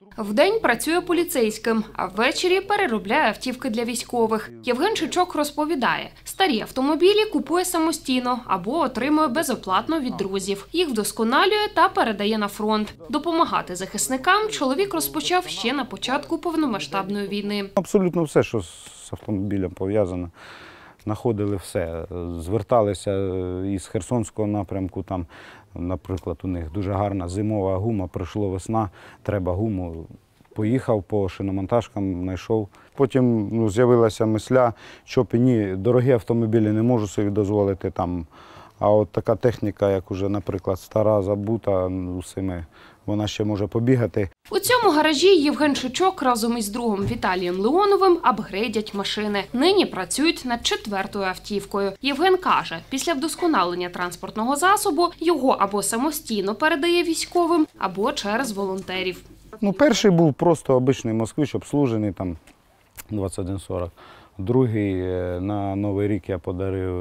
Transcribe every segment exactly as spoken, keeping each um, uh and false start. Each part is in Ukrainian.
Вдень працює поліцейським, а ввечері переробляє автівки для військових. Євген Шичок розповідає, старі автомобілі купує самостійно або отримує безоплатно від друзів. Їх вдосконалює та передає на фронт. Допомагати захисникам чоловік розпочав ще на початку повномасштабної війни. Абсолютно все, що з автомобілем пов'язано. Знаходили все, зверталися із Херсонського напрямку, там, наприклад, у них дуже гарна зимова гума, прийшла весна, треба гуму. Поїхав по шиномонтажкам, знайшов. Потім ну, з'явилася мисля, що ні, дорогі автомобілі не можу собі дозволити там. А от така техніка, як уже, наприклад, стара, забута, усіми, вона ще може побігати. У цьому гаражі Євген Шичок разом із другом Віталієм Леоновим апгрейдять машини. Нині працюють над четвертою автівкою. Євген каже, після вдосконалення транспортного засобу його або самостійно передає військовим, або через волонтерів. Ну, перший був просто обичний москвич, обслужений, там двадцять один сорок. Другий на Новий рік я подарив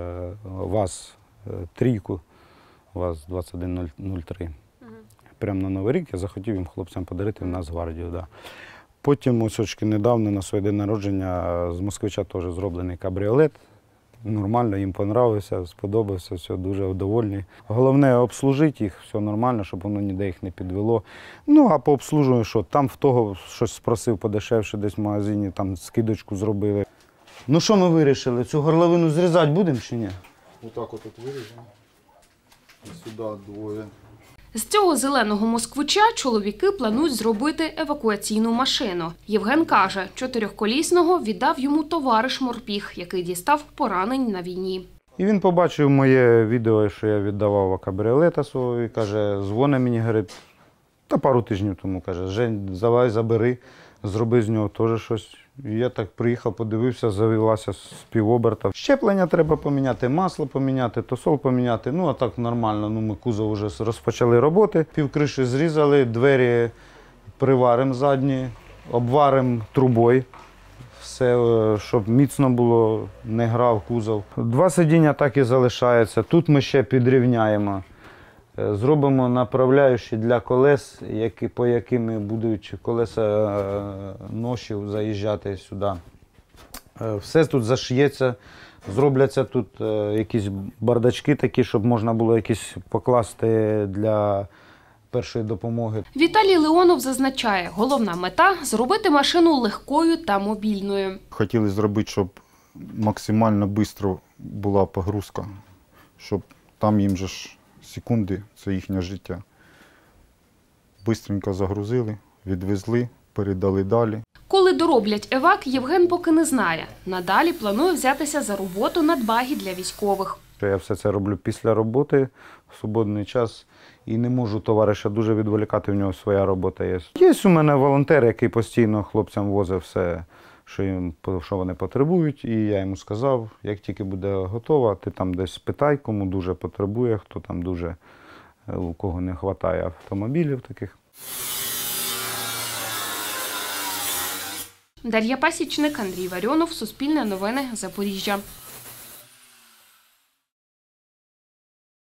ВАЗ трійку, ВАЗ двадцять один нуль три. Прямо на Новий рік я захотів їм хлопцям подарити в Нацгвардію. Да. Потім ось очки недавно на своє день народження з москвича теж зроблений кабріолет. Нормально, їм понравився, сподобався, все, дуже довольні. Головне обслужити їх, все нормально, щоб воно ніде їх не підвело. Ну, а по обслужуванню, що там в того щось спросив подешевше десь в магазині, там скидочку зробили. Ну що ми вирішили, цю горловину зрізати будемо чи ні? Отак от виріжемо. І сюди двоє. З цього зеленого москвича чоловіки планують зробити евакуаційну машину. Євген каже, чотирьохколісного віддав йому товариш Морпіг, який дістав поранень на війні. І він побачив моє відео, що я віддавав кабріолета свого, і каже, дзвонить мені, говорить, та пару тижнів тому, каже, Жень, давай забери, зроби з нього теж щось. І я так приїхав, подивився, завелася з півоберта. Щеплення треба поміняти, масло поміняти, тосол поміняти. Ну, а так нормально, ну, ми кузов вже розпочали роботи. Півкриші зрізали, двері приваримо задні, обваримо трубою. Все, щоб міцно було, не грав кузов. Два сидіння так і залишаються. Тут ми ще підрівняємо. Зробимо направляючі для колес, які, по якими будуть колеса ношів заїжджати сюди. Все тут зашиється, зробляться тут якісь бардачки такі, щоб можна було якісь покласти для першої допомоги. Віталій Леонов зазначає, головна мета – зробити машину легкою та мобільною. Хотіли зробити, щоб максимально швидко була погрузка, щоб там їм же ж секунди – це їхнє життя. Бистренько загрузили, відвезли, передали далі. Коли дороблять евак, Євген поки не знає. Надалі планує взятися за роботу над багі для військових. Я все це роблю після роботи, в свободний час, і не можу товариша дуже відволікати, в нього своя робота є. Є у мене волонтер, який постійно хлопцям возить все, що, їм, що вони потребують, і я йому сказав, як тільки буде готова, ти там десь питай, кому дуже потребує, хто там дуже, у кого не вистачає автомобілів таких. Дар'я Пасічник, Андрій Варіонов, Суспільне новини, Запоріжжя.